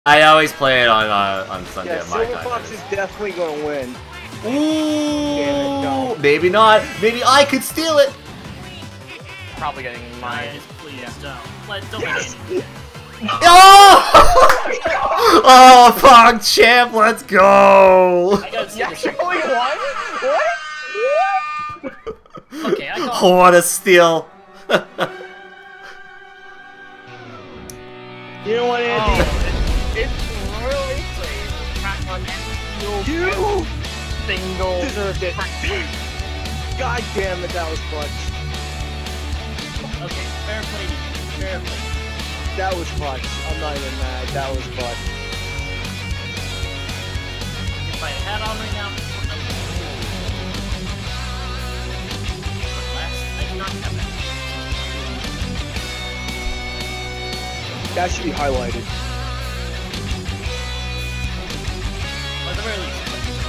I always play it on Sunday Yeah, at my Silver time. Fox is definitely gonna win. Ooh, Damn it, no. maybe not. Maybe I could steal it. Probably getting mine. Guys, please don't Yes. be mean. Oh! Oh, Pog Champ, let's go! I gotta see You the actually trick. won? What? Okay, I got Oh, what a steal! You know what, Andy? It's really crack on You single. deserved it. God damn it, that was clutch. Okay, fair play to you. Fair play. That was clutch. I'm not even mad. That was clutch. If I had on right now, I do not have that. That should be highlighted. At the very least.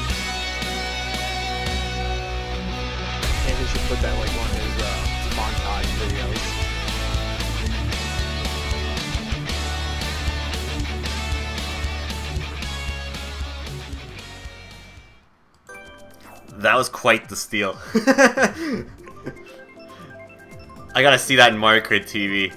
Andy should put that like on his montage videos. That was quite the steal. I gotta see that in Mario Kart TV.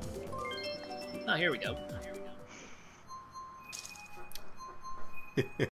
Oh, here we go.